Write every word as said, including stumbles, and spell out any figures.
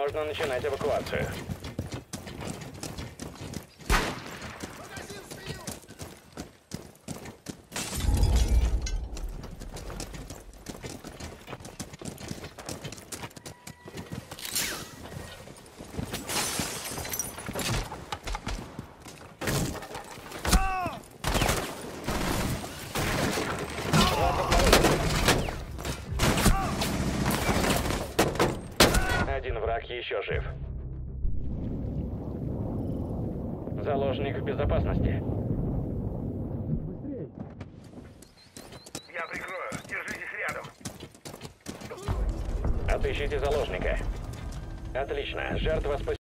Можно начинать эвакуацию. Один враг еще жив. Заложник в безопасности. Я прикрою. Держитесь рядом. Отыщите заложника. Отлично. Жертва спасена.